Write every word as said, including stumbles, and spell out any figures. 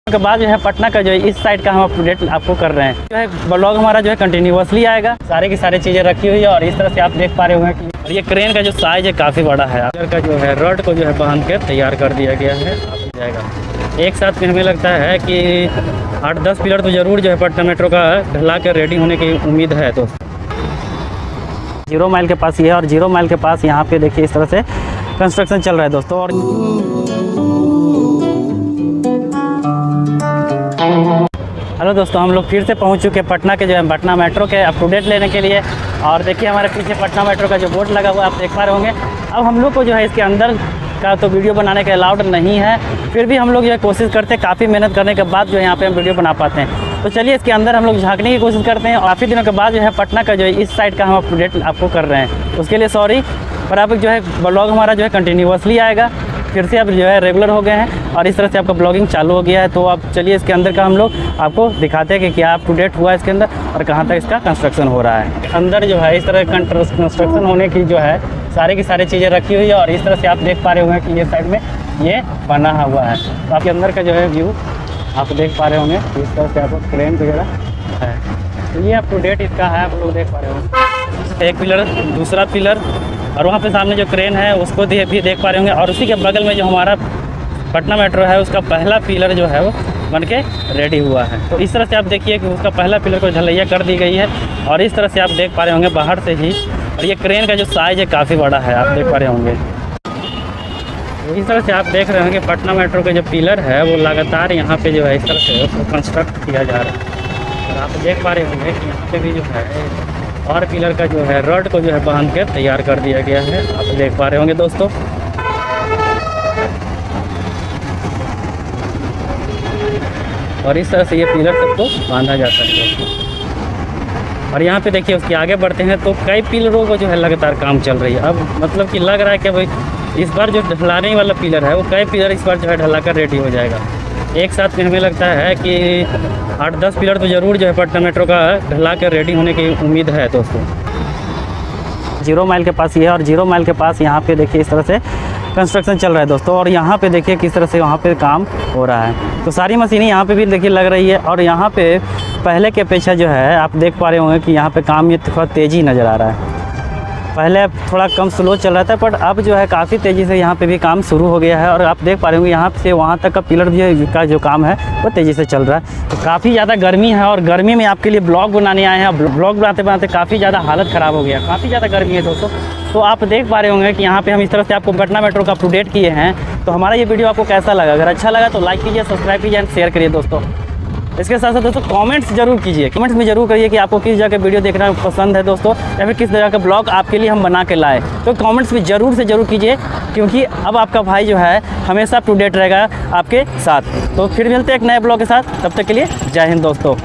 के बाद जो है पटना का जो है इस साइड का हम अपडेट आपको कर रहे हैं। जो है ब्लॉग हमारा जो है कंटिन्यूअसली आएगा, सारे की सारी चीज़ें रखी हुई है और इस तरह से आप देख पा रहे होंगे कि और ये क्रेन का जो साइज है काफ़ी बड़ा है। पिलर का जो है रड को जो है बांध के तैयार कर दिया गया है। आप जाएगा एक साथ में हमें लगता है कि आठ दस पिलर तो ज़रूर जो है पटना मेट्रो का ढला कर रेडी होने की उम्मीद है। तो जीरो माइल के पास ये है और जीरो माइल के पास यहाँ पे देखिए इस तरह से कंस्ट्रक्शन चल रहा है दोस्तों। और हेलो दोस्तों, हम लोग फिर से पहुंच चुके हैं पटना के जो है पटना मेट्रो के अप टू डेट लेने के लिए। और देखिए हमारे पीछे पटना मेट्रो का जो बोर्ड लगा हुआ है आप देख पा रहे होंगे। अब हम लोग को जो है इसके अंदर का तो वीडियो बनाने के अलाउड नहीं है, फिर भी हम लोग जो है कोशिश करते हैं, काफ़ी मेहनत करने के बाद जो है यहाँ पे हम वीडियो बना पाते हैं। तो चलिए इसके अंदर हम लोग झांकने की कोशिश करते हैं। और काफ़ी दिनों के बाद जो है पटना का जो है इस साइड का हम अप टू डेट आपको कर रहे हैं, उसके लिए सॉरी। पर आप जो है ब्लॉग हमारा जो है कंटिन्यूअसली आएगा, फिर से अब जो है रेगुलर हो गए हैं और इस तरह से आपका ब्लॉगिंग चालू हो गया है। तो आप चलिए इसके अंदर का हम लोग आपको दिखाते हैं कि क्या अप टू डेट हुआ है इसके अंदर और कहाँ तक इसका कंस्ट्रक्शन हो रहा है। अंदर जो है इस तरह कंस्ट्रक्शन होने की जो है सारी की सारी चीज़ें रखी हुई है और इस तरह से आप देख पा रहे होंगे कि ये साइड में ये बना हुआ है। तो आपके अंदर का जो है व्यू आप देख पा रहे होंगे, इस तरह से आपको क्रेन वगैरह है। तो ये अप टू डेट इसका है, आप लोग देख पा रहे होंगे। एक पिलर, दूसरा पिलर और वहाँ पे सामने जो क्रेन है उसको भी देख पा रहे होंगे। और उसी के बगल में जो हमारा पटना मेट्रो है उसका पहला पिलर जो है वो बन के रेडी हुआ है। तो इस तरह से आप देखिए कि उसका पहला पिलर को ढलैया कर दी गई है और इस तरह से आप देख पा रहे होंगे बाहर से ही। और ये क्रेन का जो साइज़ है काफ़ी बड़ा है, आप देख पा रहे होंगे। इस तरह से आप देख रहे होंगे पटना मेट्रो के जो पिलर है वो लगातार यहाँ पे जो है इस तरह से उसको कंस्ट्रक्ट किया जा रहा है। और आप देख पा रहे होंगे कि यहाँ पे भी जो है और पिलर का जो है रड को जो है बांध के तैयार कर दिया गया है। आप देख पा रहे होंगे दोस्तों। और इस तरह से ये पिलर सबको बांधा जाता है दोस्तों। और यहाँ पे देखिए उसके आगे बढ़ते हैं तो कई पिलरों को जो है लगातार काम चल रही है। अब मतलब कि लग रहा है कि भाई इस बार जो ढलाने वाला पिलर है वो कई पिलर इस बार जो है ढला कर रेडी हो जाएगा। एक साथ में हमें लगता है कि आठ दस पिलर तो ज़रूर जो है पटना मेट्रो का ढला कर रेडी होने की उम्मीद है दोस्तों। जीरो माइल के पास ये है और जीरो माइल के पास यहाँ पे देखिए इस तरह से कंस्ट्रक्शन चल रहा है दोस्तों। और यहाँ पे देखिए किस तरह से वहाँ पे काम हो रहा है। तो सारी मशीनें यहाँ पे भी देखिए लग रही है। और यहाँ पे पहले के अपेक्षा जो है आप देख पा रहे होंगे कि यहाँ पे काम ये थोड़ा तेज़ी नज़र आ रहा है। पहले थोड़ा कम स्लो चल रहा था बट अब जो है काफ़ी तेज़ी से यहाँ पे भी काम शुरू हो गया है। और आप देख पा रहे होंगे यहाँ से वहाँ तक का पिलर भी का जो काम है वो तेज़ी से चल रहा है। तो काफ़ी ज़्यादा गर्मी है और गर्मी में आपके लिए ब्लॉग बनाने आए हैं। ब्लॉग बनाते बनाते काफ़ी ज़्यादा हालत ख़राब हो गया, काफ़ी ज़्यादा गर्मी है दोस्तों। तो आप देख पा रहे होंगे कि यहाँ पे हम इस तरह से आपको पटना मेट्रो का अप टू डेट किए हैं। तो हमारा ये वीडियो आपको कैसा लगा? अगर अच्छा लगा तो लाइक कीजिए, सब्सक्राइब कीजिए एंड शेयर करिए दोस्तों। इसके साथ साथ दोस्तों कमेंट्स जरूर कीजिए, कमेंट्स में जरूर करिए कि आपको किस जगह का वीडियो देखना पसंद है दोस्तों, या फिर किस जगह का ब्लॉग आपके लिए हम बना के लाए। तो कमेंट्स में ज़रूर से ज़रूर कीजिए, क्योंकि अब आपका भाई जो है हमेशा अप टू डेट रहेगा आपके साथ। तो फिर मिलते हैं एक नए ब्लॉग के साथ, तब तक के लिए जय हिंद दोस्तों।